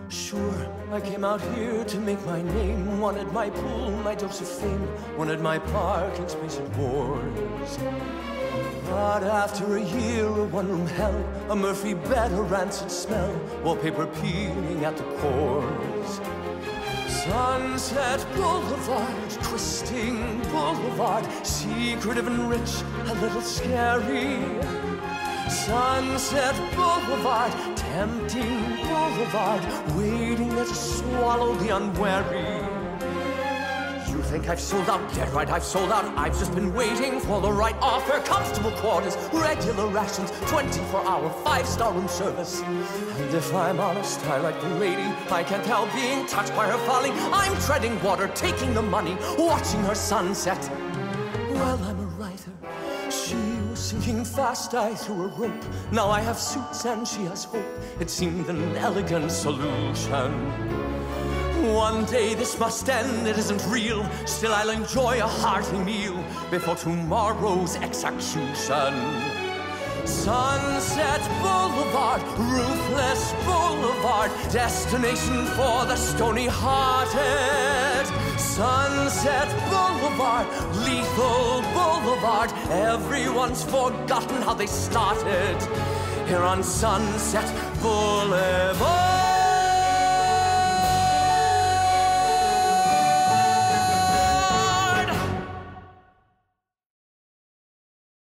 Sure, I came out here to make my name. Wanted my pool, my dose of fame. Wanted my parking space at Wars. But after a year of one-room hell, a Murphy bed, a rancid smell, wallpaper peeling at the pores. Sunset Boulevard, twisting boulevard, secretive and rich, a little scary. Sunset Boulevard, tempting boulevard, waiting there to swallow the unwary. You think I've sold out? Dead right, I've sold out. I've just been waiting for the right offer. Comfortable quarters, regular rations, 24-hour, 5-star room service. And if I'm honest, I like the lady. I can't help being touched by her folly. I'm treading water, taking the money, watching her sunset. Well, I'm a writer. She was sinking fast, I threw a rope. Now I have suits and she has hope. It seemed an elegant solution. One day this must end, it isn't real. Still I'll enjoy a hearty meal before tomorrow's execution. Sunset Boulevard, ruthless boulevard, destination for the stony-hearted. Sunset Boulevard, lethal boulevard, everyone's forgotten how they started. Here on Sunset Boulevard.